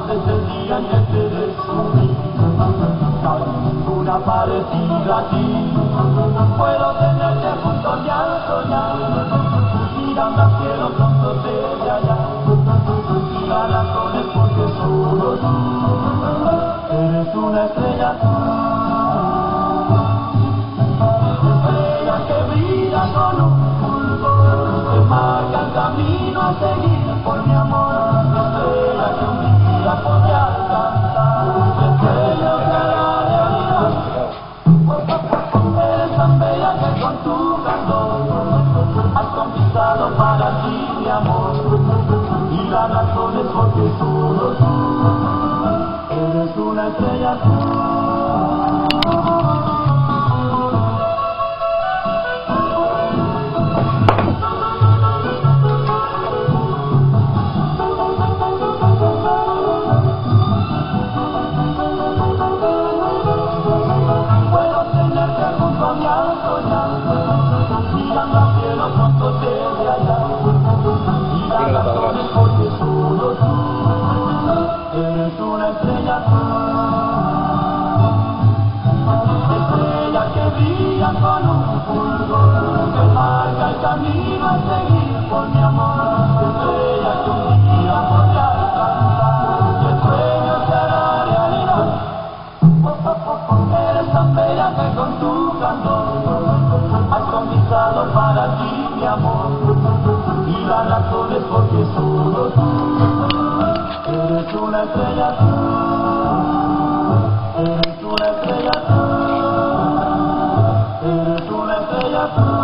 desde el día en que te descubrí. No hay ninguna parecida a ti. Puedo tenerte junto a mí al soñar, mirando al cielo pronto desde allá. Y la razón es porque solo tú eres una estrella. Estrella que brilla con un fulgor, que marca el camino a seguir por mi amor. Estrella que un día podré alcanzar, estrella que hará realidad. Eres tan bella que con tu candor has conquistado para ti mi amor. Y la razón es porque solo tú eres una estrella azul. Con un fulgor que marca el camino a seguir por mi amor. Estrella que un día podré alcanzar y el sueño se hará realidad. Eres tan bella que con tu candor has conquistado para ti mi amor. Y la razón es porque solo tú eres una estrella azul. Eres una estrella azul. Eres una estrella azul.